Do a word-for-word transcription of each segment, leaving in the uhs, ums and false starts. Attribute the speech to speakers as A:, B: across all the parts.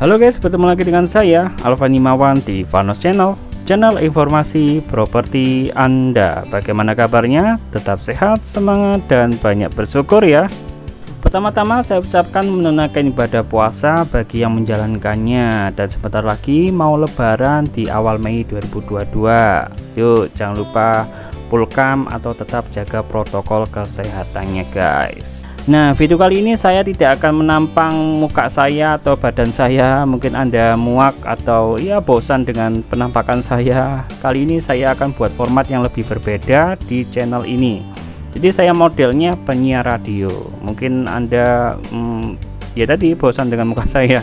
A: Halo guys, bertemu lagi dengan saya Alvan Himawan di Vanos Channel, channel informasi properti Anda. Bagaimana kabarnya? Tetap sehat, semangat, dan banyak bersyukur ya. Pertama-tama saya ucapkan menunaikan ibadah puasa bagi yang menjalankannya, dan sebentar lagi mau lebaran di awal Mei dua ribu dua puluh dua. Yuk jangan lupa pulkam atau tetap jaga protokol kesehatannya guys. Nah, video kali ini saya tidak akan menampang muka saya atau badan saya. Mungkin Anda muak atau ya bosan dengan penampakan saya. Kali ini saya akan buat format yang lebih berbeda di channel ini. Jadi saya modelnya penyiar radio. Mungkin Anda hmm, ya tadi bosan dengan muka saya.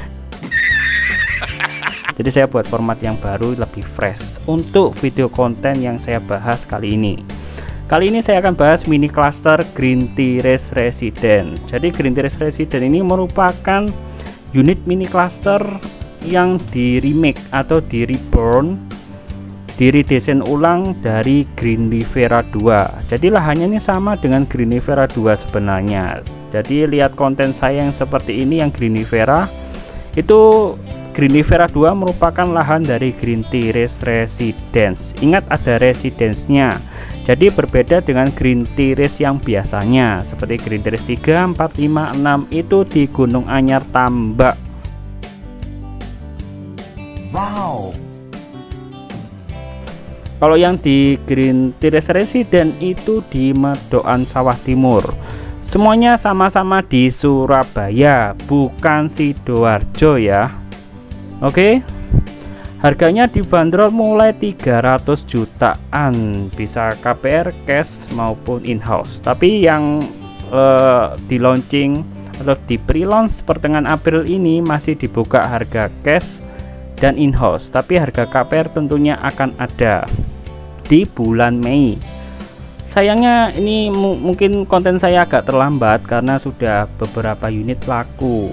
A: Jadi saya buat format yang baru, lebih fresh untuk video konten yang saya bahas kali ini. Kali ini saya akan bahas mini cluster Green Terrace Residence. Jadi Green Terrace Residence ini merupakan unit mini cluster yang di remake atau di reborn, di redesign ulang dari Greenlivera dua. Jadi lahannya ini sama dengan Greenlivera dua sebenarnya. Jadi lihat konten saya yang seperti ini, yang Greenlivera itu Greenlivera dua merupakan lahan dari Green Terrace Residence. Ingat ada residence-nya. Jadi berbeda dengan Green Terrace yang biasanya seperti Green Terrace tiga, empat, lima, enam itu di Gunung Anyar Tambak. Wow. Kalau yang di Green Terrace Residence itu di Medokan Sawah Timur. Semuanya sama-sama di Surabaya, bukan Sidoarjo ya. Oke. Harganya dibanderol mulai tiga ratus jutaan, bisa K P R, cash maupun in-house. Tapi yang eh, di launching atau di pre-launch pertengahan April ini masih dibuka harga cash dan in-house. Tapi harga K P R tentunya akan ada di bulan Mei. Sayangnya ini mungkin konten saya agak terlambat karena sudah beberapa unit laku.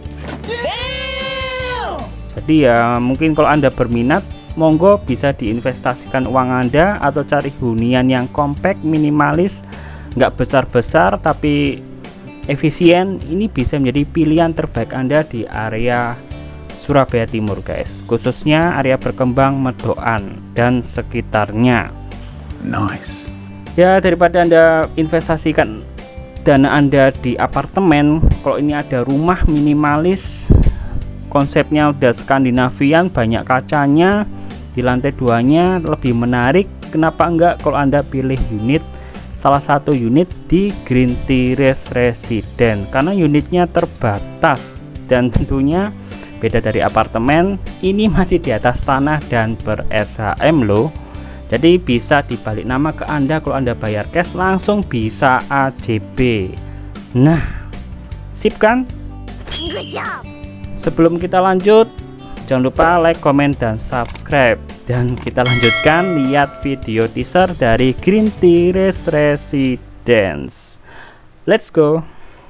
A: Jadi ya mungkin kalau Anda berminat, monggo bisa diinvestasikan uang Anda atau cari hunian yang compact, minimalis, nggak besar-besar tapi efisien. Ini bisa menjadi pilihan terbaik Anda di area Surabaya Timur guys, khususnya area berkembang Medokan dan sekitarnya. Nice. Ya daripada Anda investasikan dana Anda di apartemen, kalau ini ada rumah minimalis, konsepnya udah Skandinavian, banyak kacanya, di lantai duanya lebih menarik. Kenapa enggak kalau Anda pilih unit, salah satu unit di Green Terrace Residence, karena unitnya terbatas dan tentunya beda dari apartemen. Ini masih di atas tanah dan ber S H M loh. Jadi bisa dibalik nama ke Anda, kalau Anda bayar cash langsung bisa A J B. Nah, sip kan? Good job. Sebelum kita lanjut, jangan lupa like, comment, dan subscribe. Dan kita lanjutkan lihat video teaser dari Green Terrace Residence. Let's go.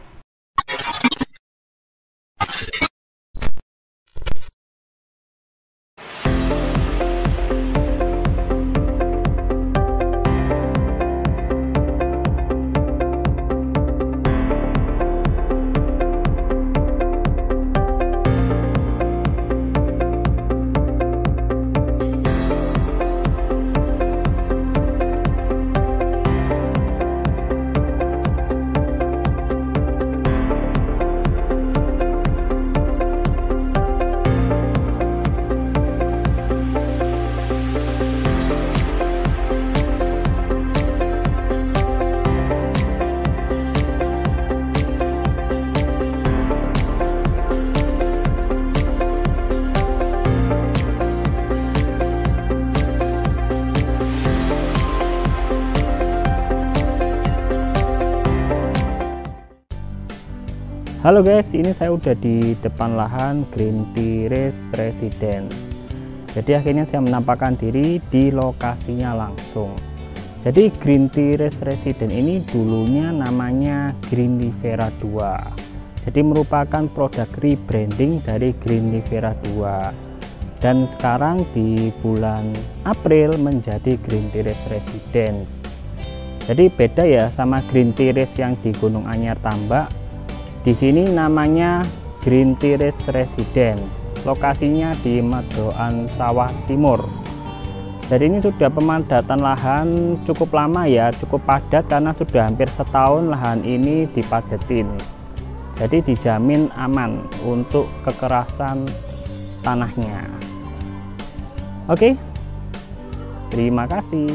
A: Halo guys, ini saya udah di depan lahan Green Terrace Residence. Jadi akhirnya saya menampakkan diri di lokasinya langsung. Jadi Green Terrace Residence ini dulunya namanya Greenlivera dua. Jadi merupakan produk rebranding dari Greenlivera dua. Dan sekarang di bulan April menjadi Green Terrace Residence. Jadi beda ya sama Green Terrace yang di Gunung Anyar Tambak. Di sini namanya Green Terrace Residence. Lokasinya di Madoan Sawah Timur. Jadi ini sudah pemadatan lahan cukup lama ya, cukup padat karena sudah hampir setahun lahan ini dipadetin. Jadi dijamin aman untuk kekerasan tanahnya. Oke, terima kasih.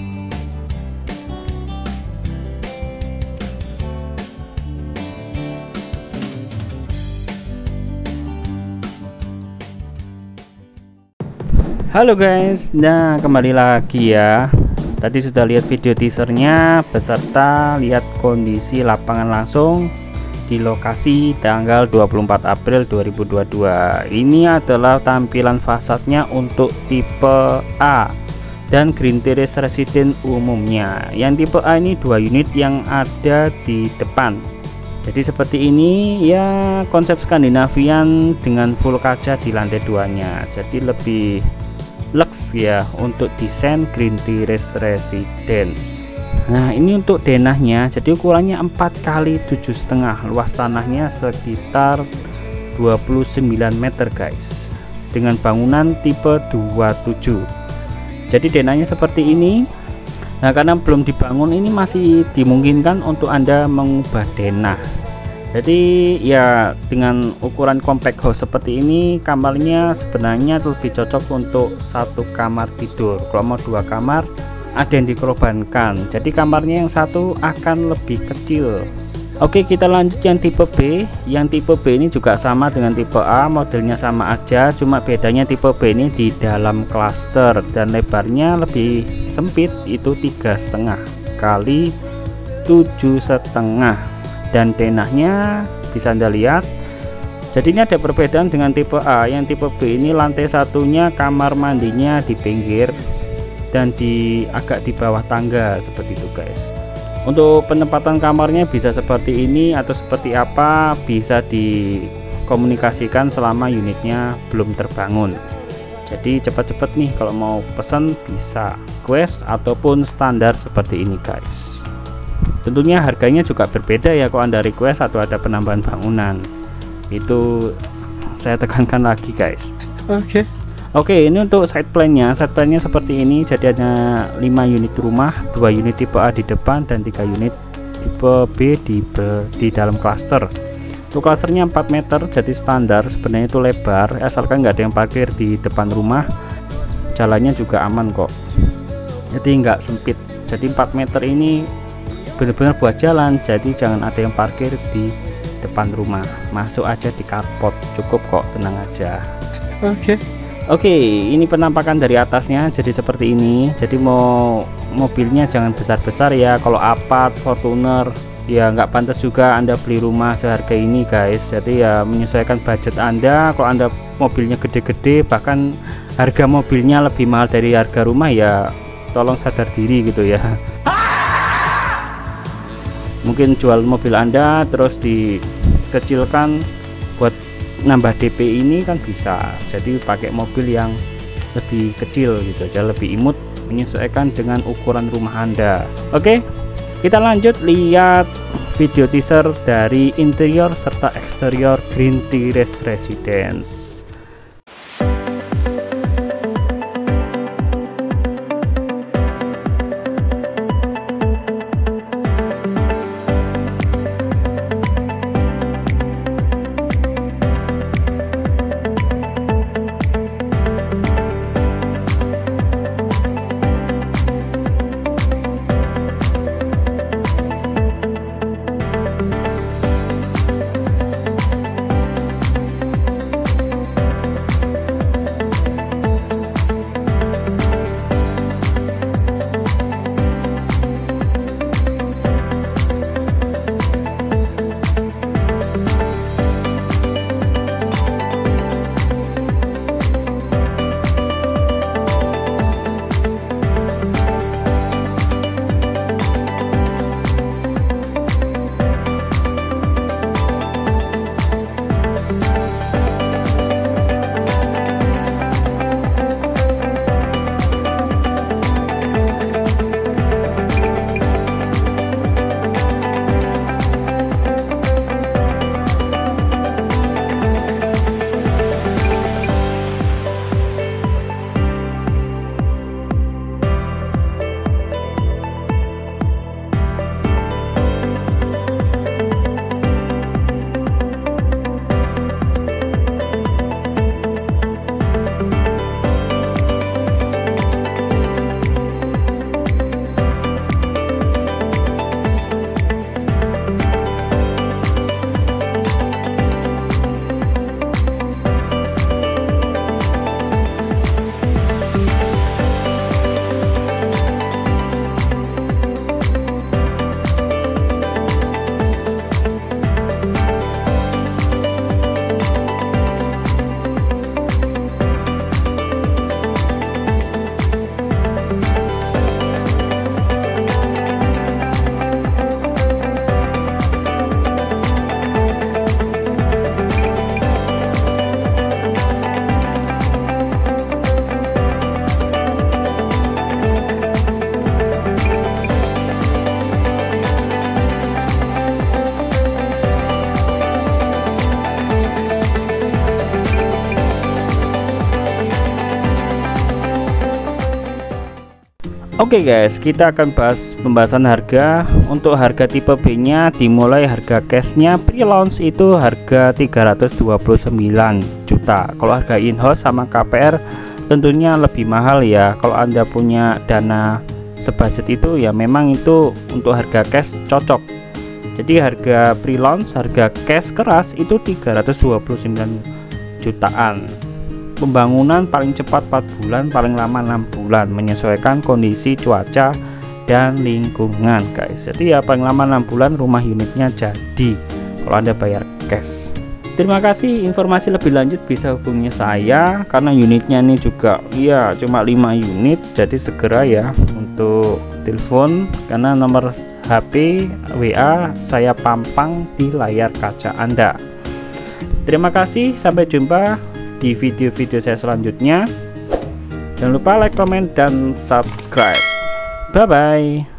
A: Halo guys, nah kembali lagi ya. Tadi sudah lihat video teasernya beserta lihat kondisi lapangan langsung di lokasi tanggal dua puluh empat April dua ribu dua puluh dua. Ini adalah tampilan fasadnya untuk tipe A dan Green Terrace Residence umumnya. Yang tipe A ini dua unit yang ada di depan. Jadi seperti ini ya, konsep Skandinavian dengan full kaca di lantai duanya. Jadi lebih lux ya untuk desain Green Terrace Residence. Nah ini untuk denahnya, jadi ukurannya empat kali tujuh setengah, luas tanahnya sekitar dua puluh sembilan meter guys, dengan bangunan tipe dua puluh tujuh. Jadi denahnya seperti ini. Nah karena belum dibangun ini masih dimungkinkan untuk Anda mengubah denah. Jadi ya dengan ukuran compact house seperti ini, kamarnya sebenarnya lebih cocok untuk satu kamar tidur. Kalau mau dua kamar ada yang dikorbankan, jadi kamarnya yang satu akan lebih kecil. Oke, kita lanjut yang tipe B. Yang tipe B ini juga sama dengan tipe A, modelnya sama aja, cuma bedanya tipe B ini di dalam klaster dan lebarnya lebih sempit, itu tiga setengah kali tujuh setengah. Dan denahnya bisa Anda lihat. Jadi ini ada perbedaan dengan tipe A. Yang tipe B ini lantai satunya kamar mandinya di pinggir dan di agak di bawah tangga seperti itu guys. Untuk penempatan kamarnya bisa seperti ini atau seperti apa, bisa dikomunikasikan selama unitnya belum terbangun. Jadi cepat-cepat nih kalau mau pesan bisa request ataupun standar seperti ini guys. Tentunya harganya juga berbeda ya kalau Anda request atau ada penambahan bangunan. Itu saya tekankan lagi guys. Oke. Okay. Oke, ini untuk side plan-nya. Side plan-nya seperti ini. Jadi ada lima unit rumah, dua unit tipe A di depan dan tiga unit tipe B di di dalam klaster. Untuk klasternya empat meter, jadi standar. Sebenarnya itu lebar, asalkan nggak ada yang parkir di depan rumah. Jalannya juga aman kok. Jadi nggak sempit. Jadi empat meter ini benar-benar buat jalan, jadi jangan ada yang parkir di depan rumah, masuk aja di carport, cukup kok, tenang aja. Oke. Okay. Oke, okay, ini penampakan dari atasnya jadi seperti ini. Jadi mau mobilnya jangan besar-besar ya, kalau Apache, Fortuner ya nggak pantas juga Anda beli rumah seharga ini guys. Jadi ya menyesuaikan budget Anda. Kalau Anda mobilnya gede-gede, bahkan harga mobilnya lebih mahal dari harga rumah, ya tolong sadar diri gitu ya. Mungkin jual mobil Anda terus dikecilkan buat nambah D P ini kan bisa. Jadi pakai mobil yang lebih kecil gitu aja, lebih imut, menyesuaikan dengan ukuran rumah Anda. Oke, kita lanjut lihat video teaser dari interior serta eksterior Green Terrace Residence. Oke guys, kita akan bahas pembahasan harga. Untuk harga tipe B nya dimulai harga cashnya pre-launch itu harga tiga ratus dua puluh sembilan juta. Kalau harga in-house sama K P R tentunya lebih mahal ya. Kalau Anda punya dana sebudget itu ya memang itu untuk harga cash cocok. Jadi harga pre-launch, harga cash keras itu tiga ratus dua puluh sembilan jutaan. Pembangunan paling cepat empat bulan, paling lama enam bulan, menyesuaikan kondisi cuaca dan lingkungan guys. Jadi ya paling lama enam bulan rumah unitnya jadi kalau Anda bayar cash. Terima kasih. Informasi lebih lanjut bisa hubungi saya karena unitnya ini juga iya cuma lima unit, jadi segera ya untuk telepon karena nomor H P W A saya pampang di layar kaca Anda. Terima kasih, sampai jumpa di video-video saya selanjutnya. Jangan lupa like, comment, dan subscribe. Bye bye.